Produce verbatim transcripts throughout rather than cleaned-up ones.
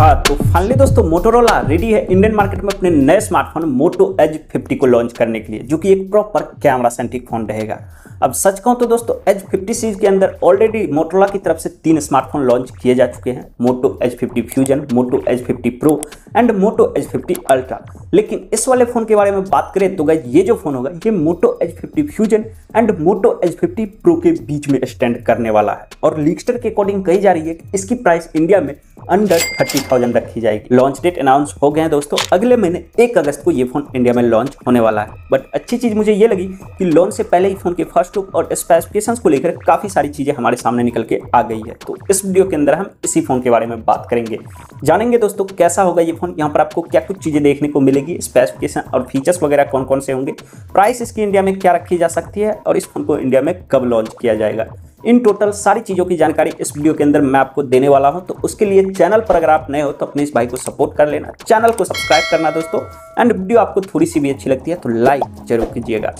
हाँ तो फाइनली दोस्तों मोटोरोला रेडी है इंडियन मार्केट में अपने नए स्मार्टफोन मोटो एज फिफ्टी को लॉन्च करने के लिए, जो कि एक प्रॉपर कैमरा सेंट्रिक फोन रहेगा। अब सच कहूं तो दोस्तों एज फिफ्टी सीरीज के अंदर ऑलरेडी मोटोरोला की तरफ से तीन स्मार्टफोन लॉन्च किए जा चुके हैं, Moto Edge fifty Fusion, Moto Edge fifty Pro and Moto Edge fifty Ultra. लेकिन इस वाले फोन के बारे में बात करें तो गाइस ये जो फोन होगा ये Moto Edge fifty Fusion and Moto Edge fifty Pro के बीच में स्टैंड करने वाला है। और लीक्स्टर के अकॉर्डिंग कही जा रही है कि इसकी प्राइस इंडिया में अंडर थर्टी थाउजेंड रखी जाएगी। लॉन्च डेट अनाउंस हो गए हैं दोस्तों, अगले महीने एक अगस्त को ये फोन इंडिया में लॉन्च होने वाला है। बट अच्छी चीज मुझे ये लगी कि लॉन्च से पहले ही फोन के फर्स्ट लुक और स्पेसिफिकेशंस को लेकर काफी सारी चीजें हमारे सामने निकल के आ गई है। तो इस वीडियो के अंदर हम इसी फोन के बारे में बात करेंगे, जानेंगे दोस्तों कैसा होगा ये फोन, यहाँ पर आपको क्या कुछ चीजें देखने को मिलेगी, स्पेसिफिकेशन और फीचर्स वगैरह कौन कौन से होंगे, प्राइस इसकी इंडिया में क्या रखी जा सकती है और इस फोन को इंडिया में कब लॉन्च किया जाएगा। इन टोटल सारी चीज़ों की जानकारी इस वीडियो के अंदर मैं आपको देने वाला हूं। तो उसके लिए चैनल पर अगर आप नए हो तो अपने इस भाई को सपोर्ट कर लेना, चैनल को सब्सक्राइब करना दोस्तों, एंड वीडियो आपको थोड़ी सी भी अच्छी लगती है तो लाइक जरूर कीजिएगा।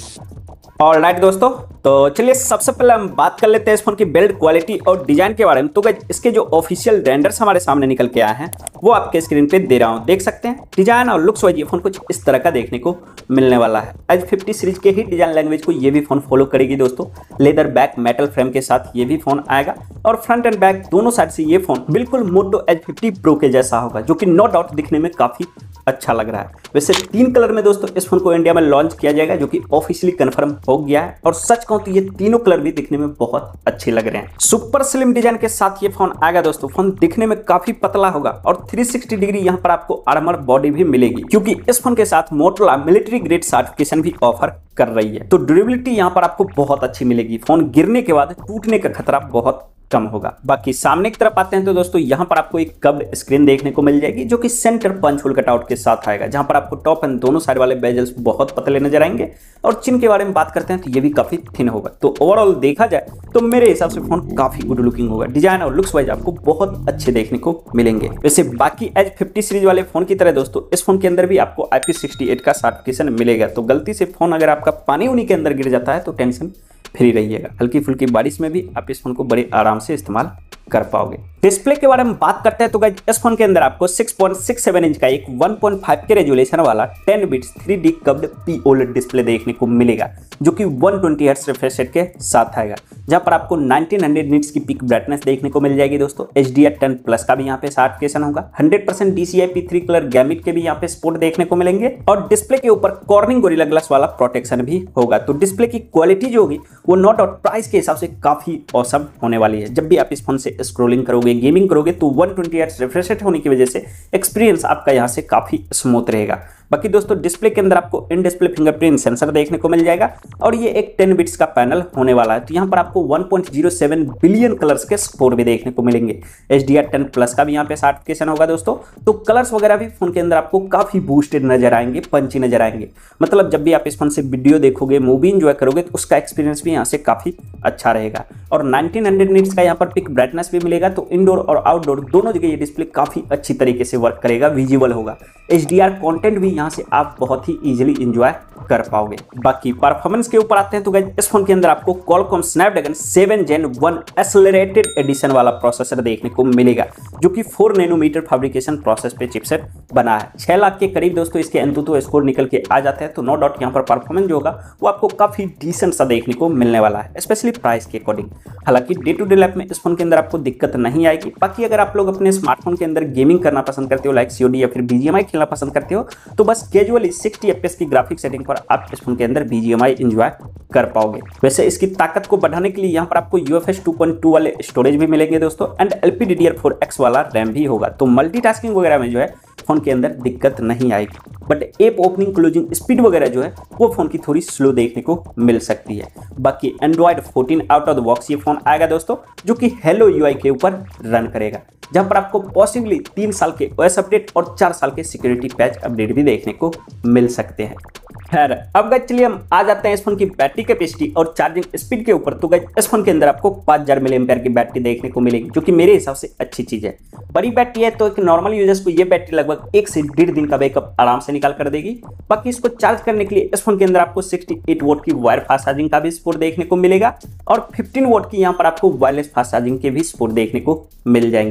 ऑल राइट दोस्तों, तो चलिए सबसे पहले हम बात कर लेते हैं इस फोन की बिल्ड क्वालिटी और डिजाइन के बारे में। तो गाइस इसके जो ऑफिशियल रेंडर्स हमारे सामने निकल के आए हैं वो आपके स्क्रीन पे दे रहा हूं, देख सकते हैं। डिजाइन और लुक्स वाइज ये फोन कुछ इस तरह का देखने को मिलने वाला है। एज फिफ्टी सीरीज के ही डिजाइन लैंग्वेज को ये भी फोन फॉलो करेगी दोस्तों। लेदर बैक मेटल फ्रेम के साथ ये भी फोन आएगा और फ्रंट एंड बैक दोनों साइड से ये फोन बिल्कुल मोटो एज फिफ्टी प्रो के जैसा होगा, जो कि नो डाउट दिखने में काफी अच्छा लग रहा है। वैसे तीन कलर में दोस्तों इस फोन को इंडिया में लॉन्च किया जाएगा, जो कि ऑफिशियली कंफर्म हो गया है। और सच कहूं तो ये तीनों कलर भी दिखने में बहुत अच्छे लग रहे हैं। सुपर स्लिम डिजाइन के साथ ये फोन आएगा दोस्तों। फोन दिखने में काफी पतला होगा और थ्री सिक्सटी डिग्री यहाँ पर आपको आर्मर बॉडी भी मिलेगी, क्योंकि इस फोन के साथ मोटोरोला मिलिट्री ग्रेड सर्टिफिकेशन भी ऑफर कर रही है। तो ड्यूरेबिलिटी यहाँ पर आपको बहुत अच्छी मिलेगी। फोन गिरने के बाद टूटने का खतरा बहुत कम होगा। बाकी सामने की तरफ आते हैं तो दोस्तों यहाँ पर आपको एक कर्व्ड स्क्रीन देखने को मिल जाएगी, जो कि सेंटर पंच होल कटआउट के साथ आएगा, जहां पर आपको टॉप एंड दोनों साइड वाले बेजल्स बहुत पतले नजर आएंगे। और चिन के बारे में बात करते हैं तो ये भी काफी थिन होगा। तो ओवरऑल देखा जाए तो मेरे हिसाब से फोन काफी गुड लुकिंग होगा। डिजाइन और लुक्स वाइज आपको बहुत अच्छे देखने को मिलेंगे। वैसे बाकी एज फिफ्टी सीरीज वाले फोन की तरह दोस्तों इस फोन के अंदर भी आपको आई पी सिक्सटी एट का सर्टिफिकेशन मिलेगा। तो गलती से फोन अगर आपका पानी उनी के अंदर गिर जाता है तो टेंशन फ्री रहिएगा। हल्की फुल्की बारिश में भी आप इस फोन को बड़े आराम से इस्तेमाल कर पाओगे। डिस्प्ले के बारे में बात करते हैं तो गाइस इस फोन के अंदर आपको six point six seven inch का एक one point five K resolution वाला ten bits three D curved P OLED display देखने को मिलेगा, जो कि one twenty hertz refresh rate के साथ आएगा, जहां पर आपको नाइनटीन हंड्रेड निट्स की पीक ब्राइटनेस देखने को मिल जाएगी दोस्तों। H D R ten plus का भी यहाँ पे सर्टिफिकेशन होगा। Hundred percent D C I P three colour gamut के भी यहाँ पे सपोर्ट देखने को मिलेंगे और डिस्प्ले के ऊपर कॉर्निंग गोरिल्ला ग्लास वाला प्रोटेक्शन भी होगा। तो डिस्प्ले की क्वालिटी जो होगी वो नॉट आउट प्राइस के हिसाब से काफी औसम होने वाली है। जब भी आप इस फोन से स्क्रोलिंग करोगे, गेमिंग करोगे तो one twenty hertz refresh rate होने की वजह से एक्सपीरियंस आपका यहाँ से काफी स्मूथ रहेगा। बाकी दोस्तों डिस्प्ले के अंदर आपको इन डिस्प्ले फिंगरप्रिंट सेंसर देखने को मिल जाएगा और ये एक टेन बिट्स का पैनल होने वाला है। तो यहाँ पर आपको one point zero seven billion colours के सपोर्ट भी देखने को मिलेंगे। H D R ten plus का भी यहाँ पे सर्टिफिकेशन होगा दोस्तों। तो कलर्स वगैरह भी फोन के अंदर आपको काफी बूस्टेड नजर आएंगे, पंची नजर आएंगे। मतलब जब भी आप इस फोन से वीडियो देखोगे, मूवी एंजॉय करोगे तो उसका एक्सपीरियंस भी यहाँ से काफी अच्छा रहेगा। और नाइनटीन हंड्रेड निट्स का यहाँ पर पिक ब्राइटनेस भी मिलेगा। तो इंडोर और आउटडोर दोनों जगह ये डिस्प्ले काफी अच्छी तरीके से वर्क करेगा, विजिबल होगा। एच डी आर कंटेंट भी यहाँ से आप बहुत ही इजीली एंजॉय कर पाओगे। बाकी परफॉर्मेंस के ऊपर आते हैं तो गाइस इस फोन के अंदर आपको Qualcomm Snapdragon seven gen one accelerated edition वाला प्रोसेसर देखने को मिलेगा, जो कि फोर नैनोमीटर फैब्रिकेशन प्रोसेस पे चिपसेट बना है। छह लाख के करीब दोस्तों इसके एंतुतु स्कोर निकल के आ जाते हैं। तो नो डाउट यहाँ पर परफॉर्मेंस जो होगा वो आपको काफी डिसेंट सा देखने को मिलने वाला है, स्पेशली प्राइस के अकॉर्डिंग। हालांकि डे टू डे लाइफ में इस फोन के अंदर आपको दिक्कत नहीं आएगी। बाकी अगर आप लोग अपने स्मार्टफोन के अंदर गेमिंग करना पसंद करते हो, लाइक सी ओ डी या फिर बी जी एम आई खेलना पसंद करते हो, तो बस casually sixty F P S की ग्राफिक सेटिंग पर आप इस फोन के अंदर B G M I enjoy कर पाओगे। वैसे इसकी ताकत को बढ़ाने के लिए यहाँ पर आपको U F S two point two वाले स्टोरेज भी मिलेंगे दोस्तों, and L P D D R four X वाला रैम भी होगा। तो मल्टीटास्किंग वगैरह में जो है फोन के अंदर दिक्कत नहीं आएगी। But app opening closing speed वगैरह जो है वो फोन की थोड़ी स्लो देखने को मिल सकती है। बाकी Android fourteen out of the box ये फोन आएगा दोस्तों, जो कि हेलो यू आई के ऊपर रन करेगा, जहां पर आपको पॉसिबली तीन साल के ओ एस अपडेट और चार साल के सिक्योरिटी पैच अपडेट भी देखने को मिल सकते हैं। खैर अब गाइस चलिए हम आ जाते हैं इस फोन की बैटरी कैपेसिटी और चार्जिंग स्पीड के ऊपर। तो गाइस इस फोन के अंदर आपको पाँच हज़ार मिली एम्पेयर की बैटरी देखने को मिलेगी, जो कि मेरे हिसाब से अच्छी चीज है। बड़ी बैटरी है तो एक नॉर्मल यूजर्स को ये बैटरी लगभग एक से डेढ़ दिन का बैकअप आराम से निकाल कर देगी। बाकी इसको चार्ज करने के लिए इस फोन के अंदर आपको सिक्सटी एट वोल्ट की वायर फास्ट चार्जिंग का भी सपोर्ट देखने को मिलेगा और फिफ्टीन वोल्ट की यहाँ पर आपको वायरलेस फास्ट चार्जिंग के भी सपोर्ट देखने को मिल जाएंगे।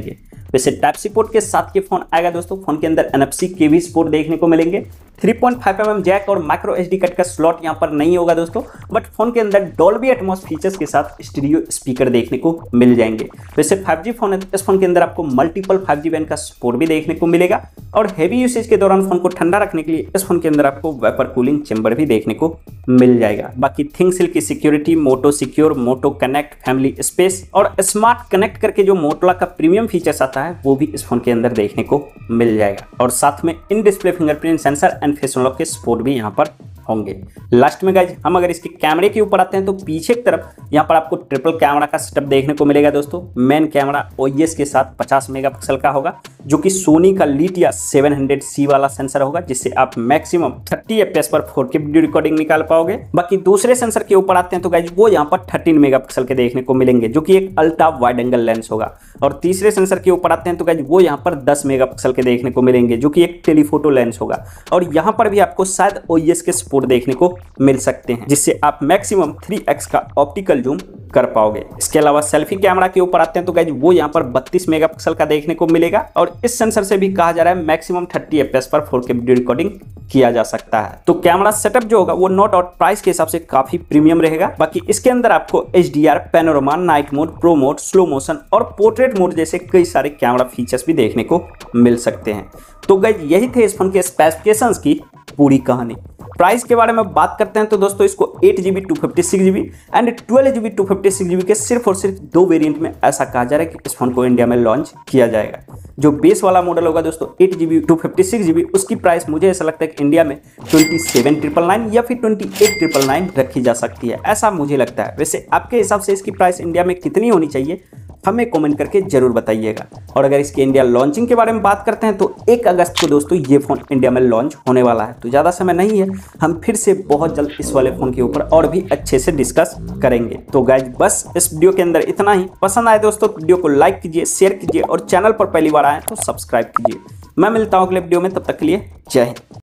वैसे टाइप सी पोर्ट के साथ ये फोन आएगा दोस्तों। फोन के अंदर एन एफ सी के वी पोर्ट देखने को मिलेंगे। Three point five M M jack और माइक्रो एच डी कार्ड का स्लॉट यहाँ पर नहीं होगा दोस्तों, बट फोन के अंदर डॉल्बी एटमॉस फीचर्स के साथ स्टीरियो स्पीकर देखने को मिल जाएंगे। वैसे फाइव जी फोन है, इस फोन के अंदर आपको मल्टीपल फाइव जी बैंड का सपोर्ट भी देखने को मिलेगा और हेवी यूसेज के दौरान फोन को ठंडा रखने के लिए इस फोन के अंदर आपको वेपर कूलिंग चेंबर भी देखने को मिल जाएगा। बाकी थिंगसेल की security, Moto Secure, Moto Connect, family space और स्मार्ट कनेक्ट करके जो मोटोरोला का प्रीमियम फीचर्स आता है वो भी इस फोन के अंदर देखने को मिल जाएगा। और साथ में in display fingerprint sensor and face unlock के सपोर्ट भी यहाँ पर होंगे। लास्ट में गाइज हम अगर इसके कैमरे के ऊपर आते हैं तो पीछे की तरफ यहाँ पर आपको ट्रिपल कैमरा का सेटअप देखने को मिलेगा दोस्तों। Main camera O I S के साथ पचास मेगापिक्सल का होगा, जो कि सोनी का लीटिया सेवन हंड्रेड सी वाला सेंसर होगा, जिससे आप maximum thirty F P S पर फोर के वीडियो रिकॉर्डिंग निकाल पाओगे। बाकी दूसरे सेंसर के ऊपर आते हैं तो गाइज वो यहाँ पर थर्टीन मेगापिक्सल के देखने को मिलेंगे, जो कि एक अल्ट्रा वाइड एंगल लेंस होगा। और तीसरे सेंसर के ऊपर आते हैं तो गाइज वो यहाँ पर दस मेगापिक्सल के देखने को मिलेंगे, जो कि एक टेलीफोटो लेंस होगा। और यहाँ पर भी आपको शायद ओ ई एस के सपोर्ट देखने को मिल सकते हैं, जिससे आप मैक्सिमम थ्री एक्स का ऑप्टिकल जूम कर पाओगे। इसके अलावा सेल्फी कैमरा के ऊपर आते हैं तो गाइज वो यहाँ पर बत्तीस मेगापिक्सल का देखने को मिलेगा और इस सेंसर से भी कहा जा रहा है maximum thirty F P S पर फोर के वीडियो रिकॉर्डिंग किया जा सकता है। तो कैमरा सेटअप जो होगा वो नो डाउट प्राइस के हिसाब से काफी प्रीमियम रहेगा। बाकी इसके अंदर आपको H D R, panorama, night mode, pro mode, slow motion और पोर्ट्रेट मोड जैसे कई सारे कैमरा फीचर्स भी देखने को मिल सकते हैं। तो गाइज यही थे इस फोन के स्पेसिफिकेशंस की पूरी कहानी। प्राइस के बारे में बात करते हैं तो दोस्तों इसको eight G B two fifty six G B and twelve G B two fifty six G B के सिर्फ और सिर्फ दो वेरिएंट में ऐसा कहा जा रहा है कि इस फोन को इंडिया में लॉन्च किया जाएगा। जो बेस वाला मॉडल होगा दोस्तों eight G B two fifty six G B, उसकी प्राइस मुझे ऐसा लगता है कि इंडिया में ट्वेंटी सेवन ट्रिपल नाइन या फिर ट्वेंटी एट ट्रिपल नाइन रखी जा सकती है, ऐसा मुझे लगता है। वैसे आपके हिसाब से इसकी प्राइस इंडिया में कितनी होनी चाहिए हमें कमेंट करके जरूर बताइएगा। और अगर इसके इंडिया लॉन्चिंग के बारे में बात करते हैं तो एक अगस्त को दोस्तों ये फोन इंडिया में लॉन्च होने वाला है, तो ज़्यादा समय नहीं है, हम फिर से बहुत जल्द इस वाले फोन के ऊपर और भी अच्छे से डिस्कस करेंगे। तो गाइज बस इस वीडियो के अंदर इतना ही। पसंद आए दोस्तों तो वीडियो को लाइक कीजिए, शेयर कीजिए और चैनल पर पहली बार आए तो सब्सक्राइब कीजिए। मैं मिलता हूँ अगले वीडियो में, तब तक के लिए जय हिंद।